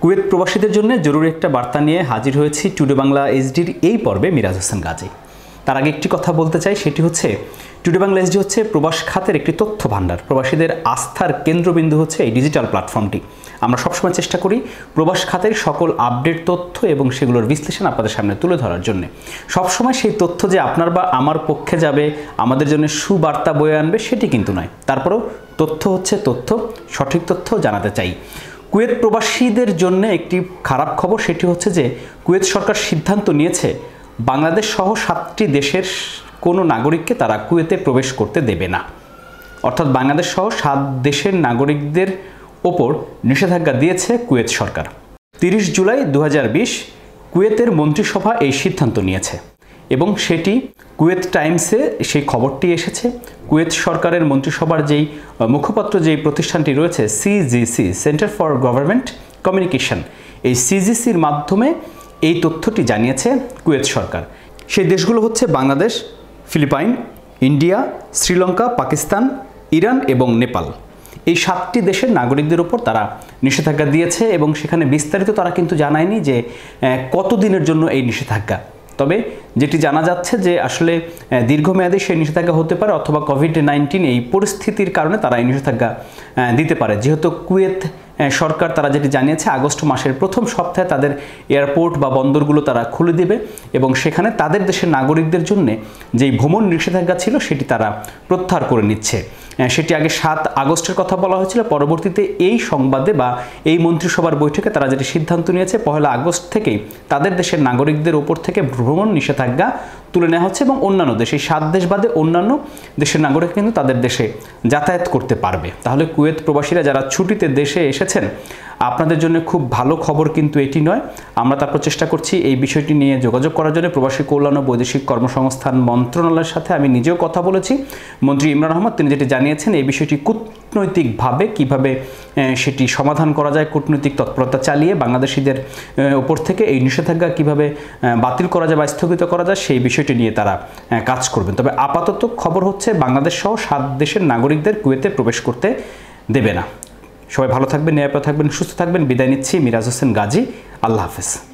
Kuwait প্রবাসীদের জন্য জরুরি একটা বার্তা নিয়ে হাজির হয়েছি টুডে বাংলা এইচডির এই পর্বে মিরাজ হোসেন গাজী। তার আগে একটি কথা বলতে চাই, সেটি হচ্ছে টুডে বাংলা এইচডি হচ্ছে প্রবাস খাতের একটি তথ্য ভাণ্ডার। প্রবাসীদের আস্থার কেন্দ্রবিন্দু হচ্ছে এই ডিজিটাল প্ল্যাটফর্মটি। আমরা সবসময় চেষ্টা করি প্রবাস খাতের সকল আপডেট তথ্য এবং সেগুলোর বিশ্লেষণ আপনাদের সামনে তুলে ধরার জন্য। সবসময় সেই তথ্য যে আপনার বা আমার পক্ষে যাবে, আমাদের জন্য সুবার্তা বয়ে আনবে, সেটি কিন্তু নয়। তারপরেও তথ্য হচ্ছে তথ্য, সঠিক তথ্য জানাতে চাই। কুয়েত প্রবাসীদের জন্য একটি খারাপ খবর, সেটি হচ্ছে যে কুয়েত সরকার সিদ্ধান্ত নিয়েছে বাংলাদেশ সহ 7টি দেশের কোনো নাগরিককে তারা কুয়েতে প্রবেশ করতে দেবে না। অর্থাৎ বাংলাদেশ সহ 7 দেশের নাগরিকদের ওপর নিষেধাজ্ঞা দিয়েছে কুয়েত সরকার। 30 জুলাই 2020 কুয়েতের মন্ত্রিসভা এই সিদ্ধান্ত নিয়েছে এবং সেটি কুয়েত টাইমসে সেই খবরটি এসেছে। কুয়েত সরকারের মন্ত্রিসভার যেই মুখপাত্র, যেই প্রতিষ্ঠানটি রয়েছে CGC, center for government communication, এই সিজিসির মাধ্যমে এই তথ্যটি জানিয়েছে কুয়েত সরকার। সেই দেশগুলো হচ্ছে Bangladesh, Philippines, India, Sri Lanka, Pakistan, Iran এবং নেপাল। এই 7টি দেশের নাগরিকদের উপর তারা নিষেধাজ্ঞা দিয়েছে এবং সেখানে বিস্তারিত তারা কিন্তু জানায়নি যে কতদিনের জন্য এই নিষেধাজ্ঞা। তবে যেটি জানা যাচ্ছে যে আসলে দীর্ঘমেয়াদী সেই নিষেধাজ্ঞা হতে পারে, অথবা কোভিড-19 এই পরিস্থিতির কারণে তারা এই নিষেধাজ্ঞা দিতে পারে। যেহেতু কুয়েত সরকার তারা যেটি জানিয়েছে আগস্ট মাসের প্রথম সপ্তাহে তাদের এয়ারপোর্ট বা বন্দরগুলো তারা খুলে দেবে এবং সেখানে তাদের দেশের নাগরিকদের জন্য যেই ভ্রমণ নিষেধাজ্ঞা ছিল সেটি তারা প্রত্যাহার করে নিচ্ছে। সেটি আগে 7 আগস্টের কথা বলা হয়েছিল, পরবর্তীতে এই সংবাদে বা এই মন্ত্রিসভার বৈঠকে তারা যেটি সিদ্ধান্ত নিয়েছে 1 আগস্ট থেকেই তাদের দেশের নাগরিকদের ওপর থেকে ভ্রমণ নিষেধাজ্ঞা তুলে নেওয়া হচ্ছে এবং অন্যান্য দেশ, এই 7 দেশ বাদে অন্যান্য দেশের নাগরিক কিন্তু তাদের দেশে যাতায়াত করতে পারবে। তাহলে কুয়েত প্রবাসীরা যারা ছুটিতে দেশে এসেছেন, আপনাদের জন্য খুব ভালো খবর কিন্তু এটি নয়। আমরা তারপর চেষ্টা করছি এই বিষয়টি নিয়ে যোগাযোগ করার জন্য। প্রবাসী কল্যাণ ও বৈদেশিক কর্মসংস্থান মন্ত্রণালয়ের সাথে আমি নিজেও কথা বলেছি। মন্ত্রী ইমরান আহমদ তিনি যেটি জানিয়েছেন এই বিষয়টি কূটনৈতিকভাবে কিভাবে সেটি সমাধান করা যায়, কূটনৈতিক তৎপরতা চালিয়ে বাংলাদেশিদের ওপর থেকে এই নিষেধাজ্ঞা কিভাবে বাতিল করা যায় বা স্থগিত করা যায় সেই বিষয়টি নিয়ে তারা কাজ করবেন। তবে আপাতত খবর হচ্ছে বাংলাদেশ সহ 7 দেশের নাগরিকদের কুয়েতে প্রবেশ করতে দেবে না। সবাই ভালো থাকবেন, নিরাপদ থাকবেন, সুস্থ থাকবেন। বিদায় নিচ্ছি, মিরাজ হোসেন গাজী। আল্লাহ হাফেজ।